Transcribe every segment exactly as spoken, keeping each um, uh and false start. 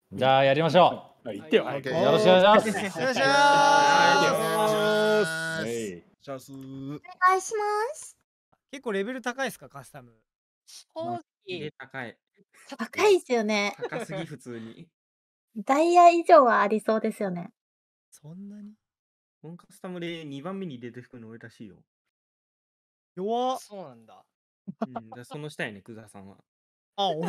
じゃあやりましょう。 行ってよ。 よろしくお願いします。 よろしくお願いします。 お願いします。 結構レベル高いですか、カスタム。 正直高い。 高いですよね。 高すぎ普通に。 ダイヤ以上はありそうですよね。 そんなに本カスタムでにばんめに出てくるの俺らしいよ。 弱っ。 そうなんだ。 うん、だその下やね、クザさんは。 あ、俺。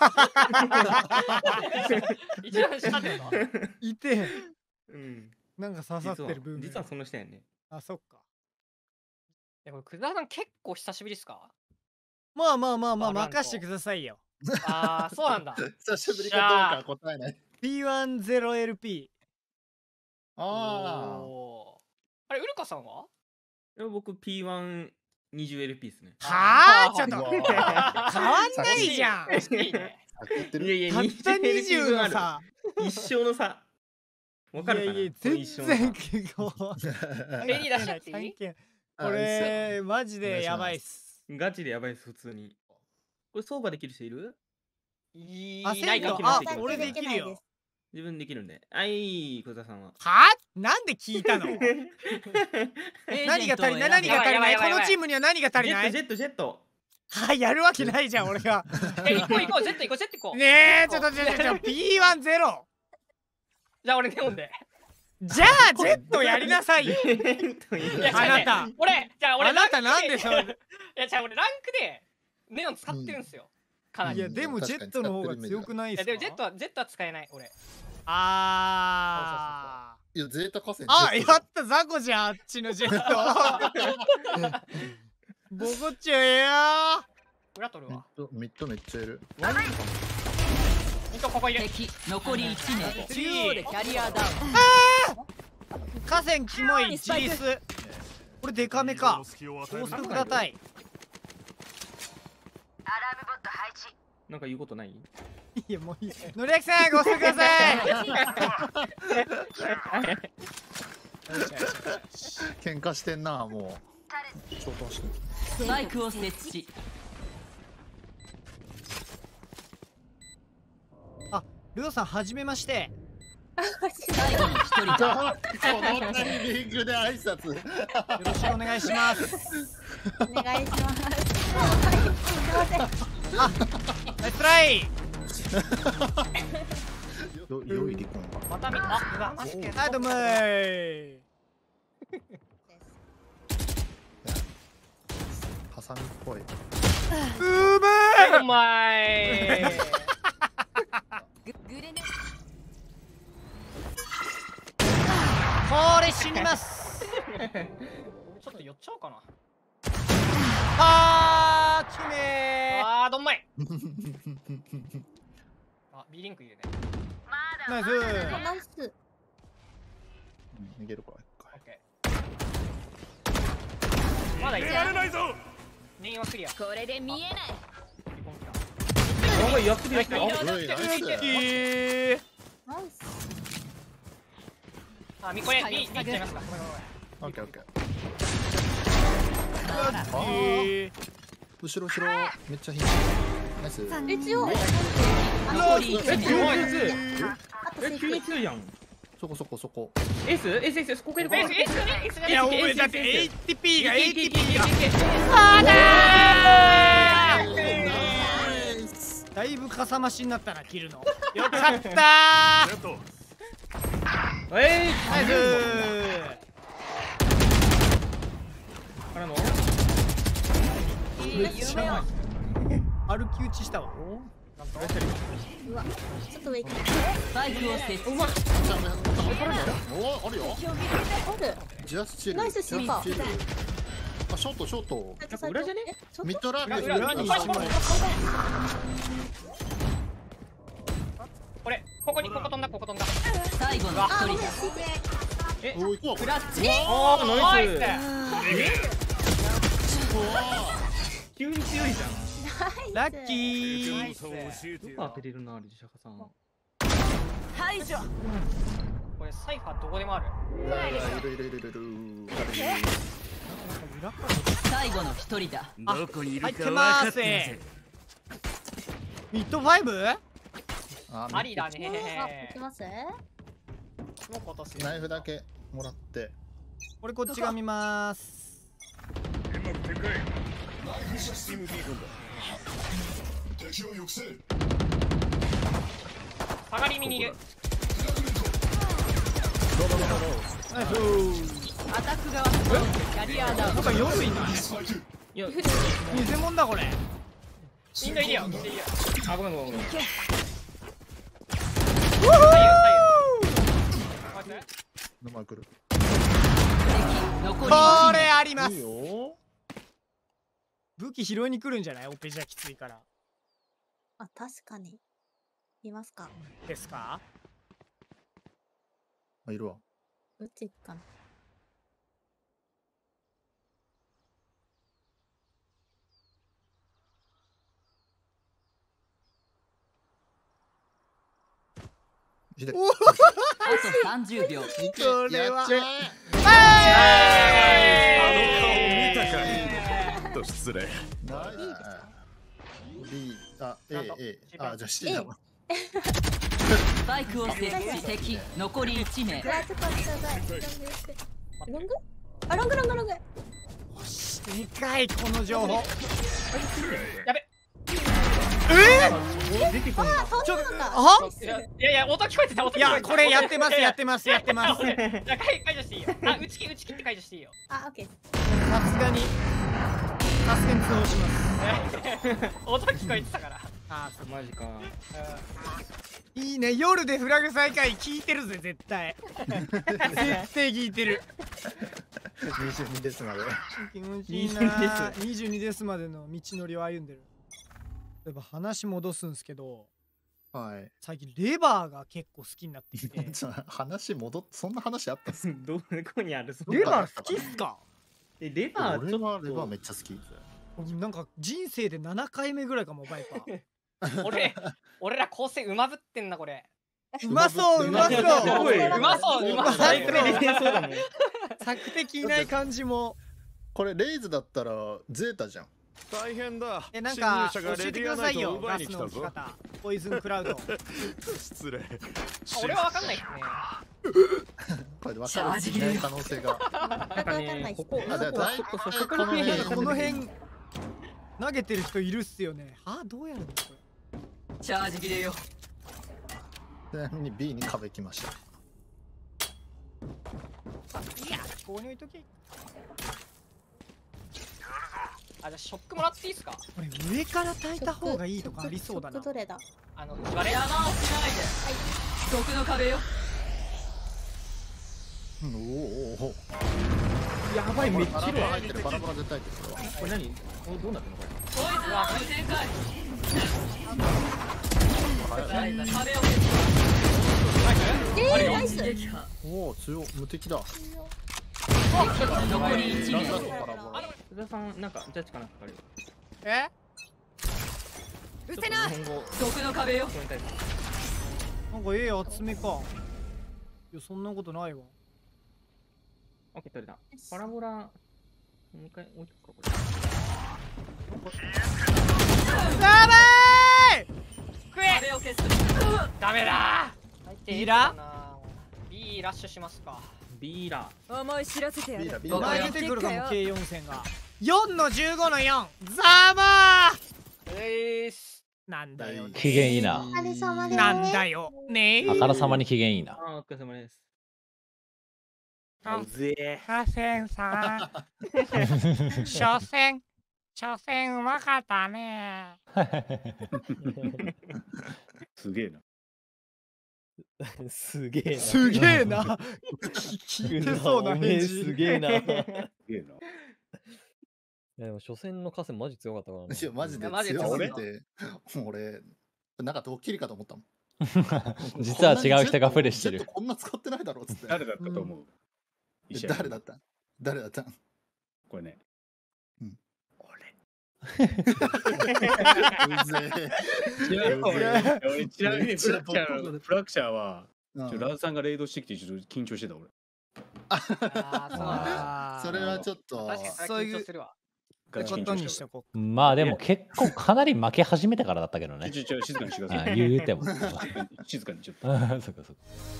一番下だよな。 いて。 うん。 なんか刺さってる部分。 実はその下やね。 あ、そっか。 え、これクザさん結構久しぶりですか？ まあまあまあまあ任してくださいよ。 ああ、そうなんだ。 久しぶりかどうかは答えない。 ピーワンゼロエルピー。ああ。あれ、ウルカさんは？ 僕 ピーワンにじゅうエルピー ですね。 はあ、ちょっと変わんないじゃん。 いいね。 いやいや、 たったにじゅうの差。 一生の差。わかるかな。 いやいや、全然結構。 手に出しちゃっていい？ これマジでやばいっす。 ガチでやばいっす、普通に。これ相場できる人いる？ いないか。あ、俺できるよ。 自分できるんで。あい、小田さんは。 は？なんで聞いたの？何が足りない？何が足りない？このチームには何が足りない？ ジェットジェット。 はい、やるわけないじゃん、俺が。 え、行こう行こう、ジェット行こう、ジェット行こう。 ねえ、ちょっとちょっとちょっと ピーワンゼロ。 じゃあ俺ネオンで。 じゃあジェットやりなさいよ。あなた。 俺、じゃあ俺あなたなんでしょう。 いや、じゃあ俺ランクでネオン使ってるんですよ。かなり。 いや、でもジェットの方が強くないですか？ でもジェットはジェットは使えない俺。 あー。いや、ゼータ河川。 あ、やったザコじゃん、あっちのジェット。ボコっちゃえや。 裏取るわ。 ミッドめっちゃいる。 ミッドここいる。 敵残りいち名。中央でキャリアダウン。 河川キモいジリス。これデカめか。高速だたい。 アラームボット配置。 なんか言うことない？ いやもういい。のりあきさんごしてください。 喧嘩してんな、もう。消灯して。 スパイクを設置。 あ、ルドさんはじめまして。 最後に一人だ。 このタイミングで挨拶。よろしくお願いします。 お願いします。 あ、ナイストライ。 よ、よいリコンが。 また見た。あ、 はい、どうもー。 ハサミっぽい。 うめー。お前。 これ死にます。 ちょっと寄っちゃおうかな。 あー、きめー。 あー、どんまい。あ、B リンクいるね。 ナイス。 ナイス。 逃げるか。 オッケー。まだいけないぞ。レインはクリア。 これで見えない。 なんかやってるやってる。 ナイス。 あ、みこれ、B、B いっちゃいますか。 オッケーオッケー。 後ろ後ろ、めっちゃヒント。ナイス。 一応。 残りいち名。 え、急に強いやん。 そこそこそこ。 エースエースエース、ここいる。 エース、エース、エース、 いや、お前だって エイティーピー が エイティーピー が。 あだー。だいぶかさ増しになったな、切るの。よかったー。 えい、 ナイス。 からの。 歩き打ちしたわ。 うわ、ちょっと上行く。 スパイクを設置。 お、あるよ。 ある。 ジャスチル。 ナイススーパー。 あ、ショートショート。 裏じゃね？ ミッドラーク裏にしまい。 これ、ここに、ここ飛んだ、ここ飛んだ。 最後の一人だ。 え、お、行こう。 クラッチ。 あー、ナイス。急に強いじゃん。 ラッキー。 よく当てれるな、リシャカさん。 排除。 これサイファーどこでもある。 いるいるいるいるいる。 最後の一人だ。 どこにいるか分かってます。ミッドファイブ？ ああありだあ、 ねいきます？ もう今年ナイフだけもらって。 俺こっちが見まーす。 下がり見にいる。 ナイス。 アタック側キャリアダウン。 なんか夜いない。 いや、 偽物だこれ。 インドいるよ。インドいるよ。 あ、ごめんごめんごめん。 左右左右。 名前来る。 残りこれあります。 いいよ。 武器拾いに来るんじゃない？オペじゃきついから。 あ、確かに。いますか？ ですか？ あ、いるわ。 うちかな。 ひでおお。 あとさんじゅうびょう。 これは。 やっちゃあの顔見たかいと失礼。 え。ナイス。B、あ、A、A、あ、じゃあ C だわ。 スパイクを設置。敵残りいち名。 うわ、ちょっと待ってください。ロング？あ、ロングロングロング。 でかいこの情報。 やべ。 出てこんな。 あ、そんなんだ。 あ？ いやいやいや、音聞こえてた。音いや、 聞こえてた。 これやってますやってますやってます。 いや解解除していいよ。あ、打ち切打ち切って解除していいよ。 あ、オッケー。 さすがに。さすがに通報します。 音聞こえてたから。 あ、そう。 マジか。 いいね、夜でフラグ再開聞いてるぜ絶対。絶対聞いてる。 にじゅうにですまで。 気持ちいいな。にじゅうにですまでの道のりを歩んでる。例えば話戻すんですけど、 はい。 最近レバーが結構好きになってきて。 話戻っ、そんな話あったっす。 どこにある？ レバー好きっすか？ え、レバー俺ちょっと。 はレバーめっちゃ好き。 なんか人生でななかいめぐらいかもバイパー。 俺俺ら構成うまぶってんなこれ。 うまそううまそう。 すごい。 うまそううまそう。 最高で出てそうだもん。 索敵いない感じも。 これレイズだったらゼータじゃん。 大変だ。 え、なんか侵教えてく入者がレディアださいよ。 ナイトを奪ガスいに来たぞ。 の置き方。ポイズンクラウド。 失礼。 俺はわかんないっすね。 これで分かるしない可能性が。 なんかね、ここ、 あ、じゃあ大体こここの辺この辺投げてる人いるっすよね。あ、どうやるのこれ。 チャージ切れよ。 ちなみに B に壁来ました。 いや、ここに置いとけ。 あ、じゃあショックもらっていいっすか？ これ上から炊いた方がいいとかありそうだな。 どれだ？ あの言われ。 山をしないで。毒の壁よ。 おおお。 やばい、めっちゃバラバラいるわ。 入ってる、バラバラ絶対入ってる。 これ何？お、どうなってんのこれ？ こいつは無展開。壁をえー、ナイス。 撃破。 おお、強い、無敵だ。 残りいち名。 バラバラ。 須田さん、なんかジャッジかなんかあるよ。 え？ うるせえな。日本語。 毒の壁よ。 これに対してなんかええ集めか。いや、そんなことないわ。 オッケー、取れた。パラボラ、もう一回置いとくか、これ。 やばい。 食え。 壁を消す。 ダメだー。 いいら B ラッシュしますか。 ビーラ思い知らせてやる。 ビお前ーラビーラ。 出てくるかも ケーよん 線が。よんのじゅうごのよん。ざまー。 えーす。 なんだよね。 機嫌いいな。 お疲れ様です。 なんだよねあからさまに機嫌いいな。 あー、お疲れ様です。 あうぜ河川さん。所詮、所詮うまかったね。 すげえな。 すげえな。 すげえな。聞いてそうな返事。 すげえな。いすげえな。 やでも初戦の河川マジ強かったからいや、マジでいやマジで強すぎ強て、もう俺、なんかドッキリかと思ったもん。 実は違う人がプレイしてるジェットこんな使ってないだろうっつって。 誰だったと思う？ え誰だった誰だったこれね。 うぜちなみに俺俺ちなみにめっちゃフラクチャーのフラクチャーは、 え。うんちょラウさんがレイドしてきてちょっと緊張してた俺。 あーそうなんだ。 あーそれはちょっと、 確かにそれ緊張するわ。 ガチ緊こと張しよにしてとこまあでも結構かなり負け始めてからだったけどう。 ね。 ちょちょ静かにしてくだあさい。 言うても。 静かにちょっと。 あそっかそっか。